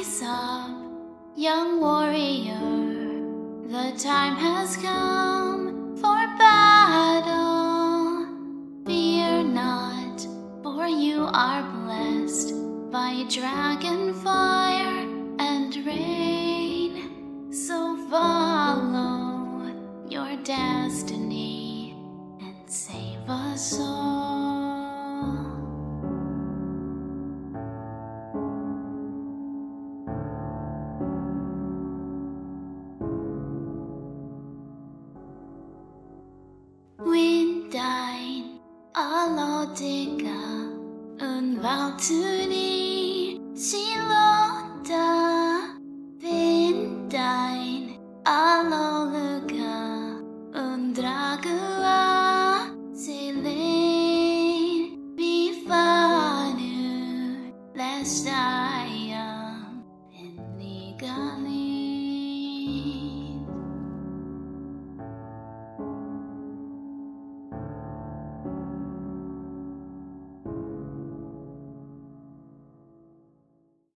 Rise up, young warrior. The time has come for battle. Fear not, for you are blessed by dragon fire and rain. So follow your destiny and save us all. Windine, alodiga, unvaltuni, silota. Vindine, aloluga, undragua, silane, bifanu, lesta.